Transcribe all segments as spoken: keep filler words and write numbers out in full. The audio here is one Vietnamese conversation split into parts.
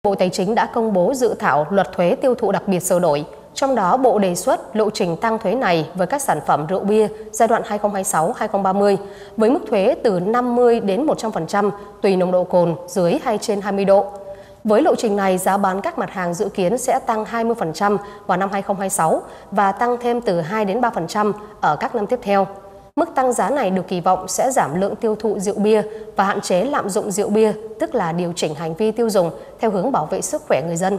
Bộ Tài chính đã công bố dự thảo luật thuế tiêu thụ đặc biệt sửa đổi. Trong đó, Bộ đề xuất lộ trình tăng thuế này với các sản phẩm rượu bia giai đoạn hai nghìn không trăm hai mươi sáu đến hai nghìn không trăm ba mươi với mức thuế từ năm mươi đến một trăm phần trăm tùy nồng độ cồn dưới hay trên hai mươi độ. Với lộ trình này, giá bán các mặt hàng dự kiến sẽ tăng hai mươi phần trăm vào năm hai nghìn không trăm hai mươi sáu và tăng thêm từ hai đến ba phần trăm ở các năm tiếp theo. Mức tăng giá này được kỳ vọng sẽ giảm lượng tiêu thụ rượu bia và hạn chế lạm dụng rượu bia, tức là điều chỉnh hành vi tiêu dùng theo hướng bảo vệ sức khỏe người dân.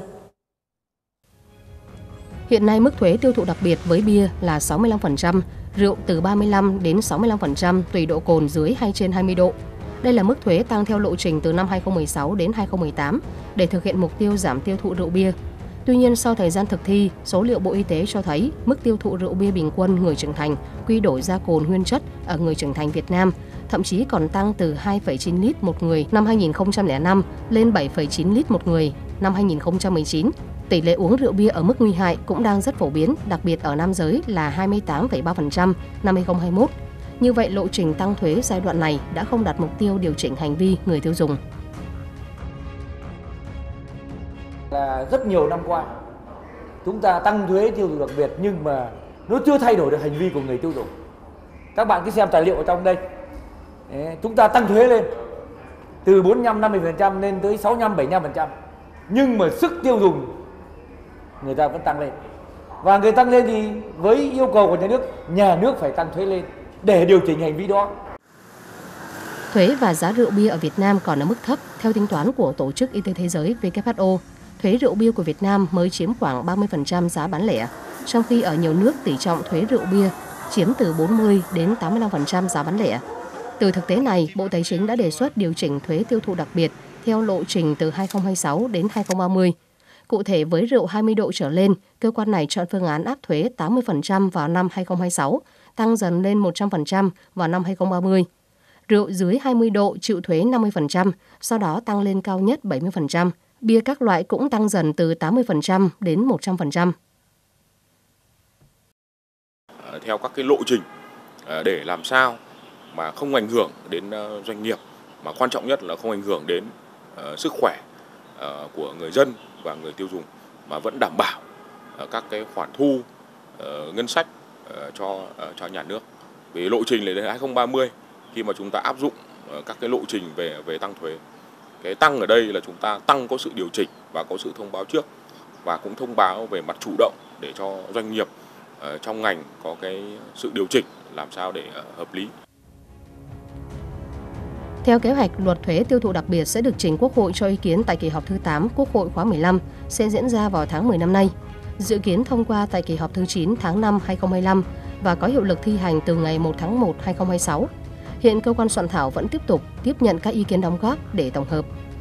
Hiện nay, mức thuế tiêu thụ đặc biệt với bia là sáu mươi lăm phần trăm, rượu từ ba mươi lăm đến sáu mươi lăm phần trăm tùy độ cồn dưới hay trên hai mươi độ. Đây là mức thuế tăng theo lộ trình từ năm hai nghìn không trăm mười sáu đến hai nghìn không trăm mười tám để thực hiện mục tiêu giảm tiêu thụ rượu bia. Tuy nhiên, sau thời gian thực thi, số liệu Bộ Y tế cho thấy mức tiêu thụ rượu bia bình quân người trưởng thành quy đổi ra cồn nguyên chất ở người trưởng thành Việt Nam thậm chí còn tăng từ hai phẩy chín lít một người năm hai nghìn không trăm lẻ năm lên bảy phẩy chín lít một người năm hai nghìn không trăm mười chín. Tỷ lệ uống rượu bia ở mức nguy hại cũng đang rất phổ biến, đặc biệt ở nam giới là hai mươi tám phẩy ba phần trăm năm hai nghìn không trăm hai mươi mốt. Như vậy, lộ trình tăng thuế giai đoạn này đã không đạt mục tiêu điều chỉnh hành vi người tiêu dùng. Là rất nhiều năm qua, chúng ta tăng thuế tiêu thụ đặc biệt nhưng mà nó chưa thay đổi được hành vi của người tiêu dùng. Các bạn cứ xem tài liệu ở trong đây. Đấy, chúng ta tăng thuế lên từ bốn mươi lăm đến năm mươi phần trăm lên tới sáu mươi lăm đến bảy mươi lăm phần trăm. Nhưng mà sức tiêu dùng người ta vẫn tăng lên. Và người tăng lên thì với yêu cầu của nhà nước, nhà nước phải tăng thuế lên để điều chỉnh hành vi đó. Thuế và giá rượu bia ở Việt Nam còn ở mức thấp. Theo tính toán của Tổ chức Y tế Thế giới W H O, thuế rượu bia của Việt Nam mới chiếm khoảng ba mươi phần trăm giá bán lẻ, trong khi ở nhiều nước tỷ trọng thuế rượu bia chiếm từ bốn mươi đến tám mươi lăm phần trăm giá bán lẻ. Từ thực tế này, Bộ Tài chính đã đề xuất điều chỉnh thuế tiêu thụ đặc biệt theo lộ trình từ hai nghìn không trăm hai mươi sáu đến hai nghìn không trăm ba mươi. Cụ thể, với rượu hai mươi độ trở lên, cơ quan này chọn phương án áp thuế tám mươi phần trăm vào năm hai nghìn không trăm hai mươi sáu, tăng dần lên một trăm phần trăm vào năm hai nghìn không trăm ba mươi. Rượu dưới hai mươi độ chịu thuế năm mươi phần trăm, sau đó tăng lên cao nhất bảy mươi phần trăm. Bia các loại cũng tăng dần từ tám mươi phần trăm đến một trăm phần trăm. Theo các cái lộ trình để làm sao mà không ảnh hưởng đến doanh nghiệp, mà quan trọng nhất là không ảnh hưởng đến uh, sức khỏe uh, của người dân và người tiêu dùng, mà vẫn đảm bảo uh, các cái khoản thu uh, ngân sách uh, cho uh, cho nhà nước. Vì lộ trình đến hai nghìn không trăm ba mươi, khi mà chúng ta áp dụng uh, các cái lộ trình về về tăng thuế, cái tăng ở đây là chúng ta tăng có sự điều chỉnh và có sự thông báo trước, và cũng thông báo về mặt chủ động để cho doanh nghiệp uh, trong ngành có cái sự điều chỉnh làm sao để uh, hợp lý. Theo kế hoạch, luật thuế tiêu thụ đặc biệt sẽ được trình Quốc hội cho ý kiến tại kỳ họp thứ tám Quốc hội khóa mười lăm, sẽ diễn ra vào tháng mười năm nay. Dự kiến thông qua tại kỳ họp thứ chín tháng năm hai nghìn không trăm hai mươi lăm và có hiệu lực thi hành từ ngày một tháng một năm hai nghìn không trăm hai mươi sáu. Hiện cơ quan soạn thảo vẫn tiếp tục tiếp nhận các ý kiến đóng góp để tổng hợp.